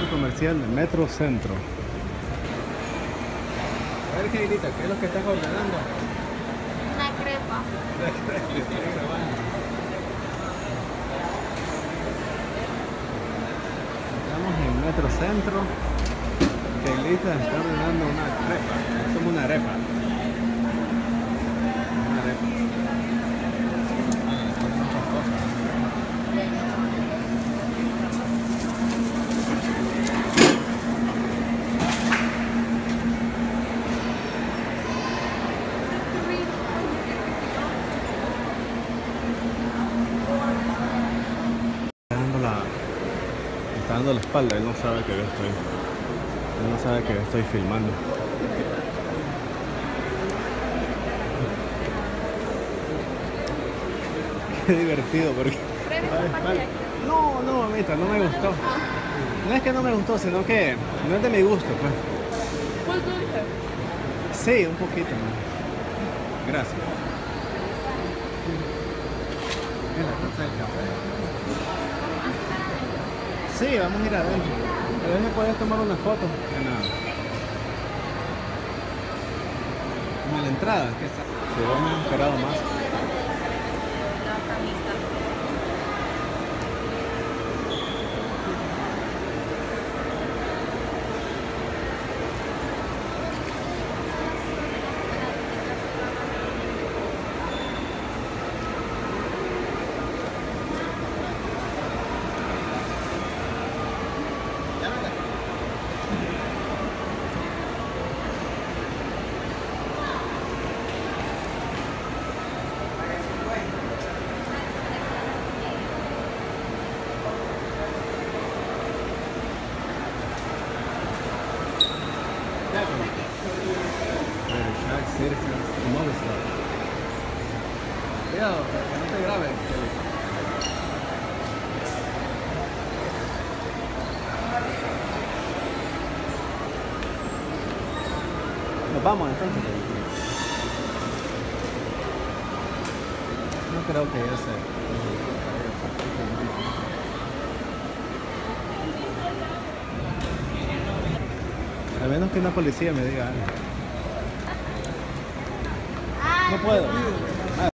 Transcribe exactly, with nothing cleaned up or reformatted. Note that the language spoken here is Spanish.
centro comercial de Metro Centro. A ver, Keilita, ¿qué es lo que estás ordenando? Una crepa. Estamos en Metro Centro. Keilita está ordenando una crepa. Es como una arepa. Una arepa. Muchas cosas. Me está dando la espalda, él no sabe que yo estoy, él no sabe que yo estoy filmando. Qué divertido porque... No, no, mamita, no me gustó. No es que no me gustó, sino que no es de mi gusto, pues. ¿Muy dulce? Sí, un poquito, ¿no? Gracias. Es la taza del café. Sí, vamos a ir adentro. A ver si puedes tomar una foto. En la, en la entrada. Que está, si hemos esperado más. Cuidado, que no te grabes. Nos vamos entonces. No creo que ya se... A menos que una policía me diga algo. No puedo.